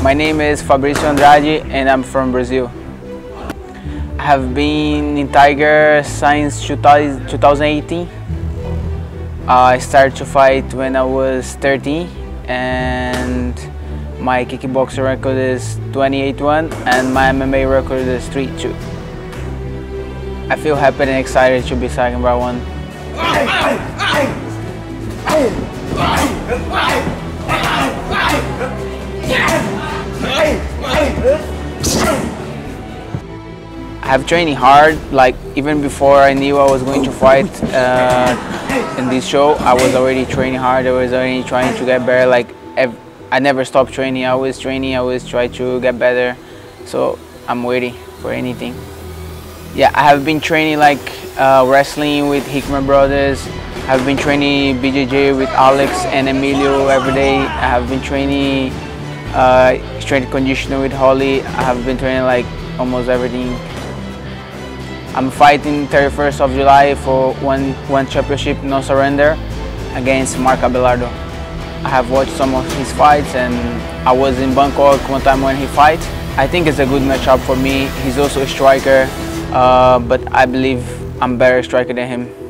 My name is Fabricio Andrade and I'm from Brazil. I have been in Tiger since 2018. I started to fight when I was 13 and my kickboxing record is 28-1 and my MMA record is 3-2. I feel happy and excited to be second round one. I have training hard, like even before I knew I was going to fight in this show, I was already training hard, I was already trying to get better. Like I never stopped training, I always try to get better. So I'm waiting for anything. Yeah, I have been training like wrestling with Hickman Brothers. I have been training BJJ with Alex and Emilio every day. I have been training strength conditioning with Holly. I have been training like almost everything. I'm fighting 31st of July for one championship, No Surrender, against Mark Abelardo. I have watched some of his fights and I was in Bangkok one time when he fight. I think it's a good matchup for me. He's also a striker, but I believe I'm a better striker than him.